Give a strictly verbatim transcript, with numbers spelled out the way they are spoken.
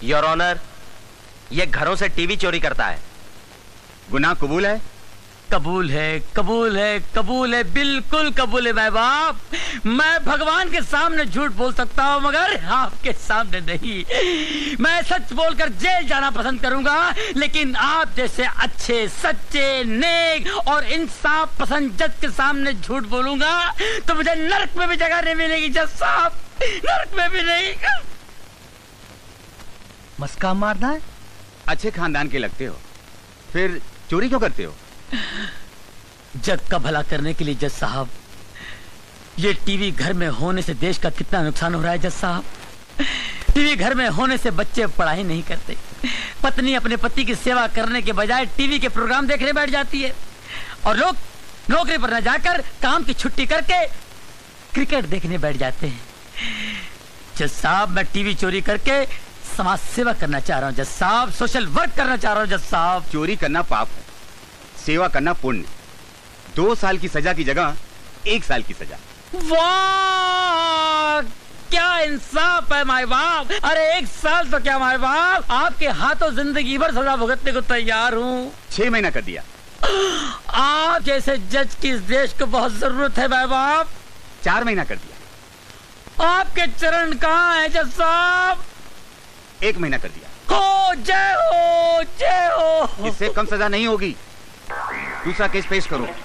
Your honour, ये घरों से टीवी चोरी करता है। गुनाह कबूल है? कबूल है, कबूल है, कबूल है, बिल्कुल कबूल है भाई बाप। मैं भगवान के सामने झूठ बोल सकता हूँ मगर आपके सामने नहीं। मैं सच बोलकर जेल जाना पसंद करूंगा, लेकिन आप जैसे अच्छे, सच्चे, नेक और इंसाफ पसंद जज के सामने झूठ बोलूंगा तो मुझे नरक में भी जगह नहीं मिलेगी जज साहब, नरक में भी नहीं। मस्का मारना है? अच्छे खानदान के लगते हो, फिर चोरी क्यों करते हो? जग का भला करने के लिए जज साहब। ये टीवी घर में होने से देश का कितना नुकसान हो रहा है जज साहब। टीवी घर में होने से बच्चे पढ़ाई नहीं करते, पत्नी अपने पति की सेवा करने के बजाय टीवी के प्रोग्राम देखने बैठ जाती है, और लोग नौकरी पर न जाकर काम की छुट्टी करके क्रिकेट देखने बैठ जाते हैं। जज साहब, मैं टीवी चोरी करके समाज सेवा करना चाह रहा हूँ जज साहब, सोशल वर्क करना चाह रहा हूँ जज साहब। चोरी करना पाप है, सेवा करना पुण्य। दो साल की सजा की जगह एक साल की सजा। वाह, क्या इंसाफ है माय बाप। अरे एक साल तो क्या माय बाप, आपके हाथों जिंदगी भर सजा भुगतने को तैयार हूँ। छह महीना कर दिया। आप जैसे जज की इस देश को बहुत जरूरत है माय बाप। चार महीना कर दिया। आपके चरण कहाँ है जज साहब? एक महीना कर दिया। हो जय हो, जय हो। इससे कम सजा नहीं होगी। दूसरा केस पेश करो।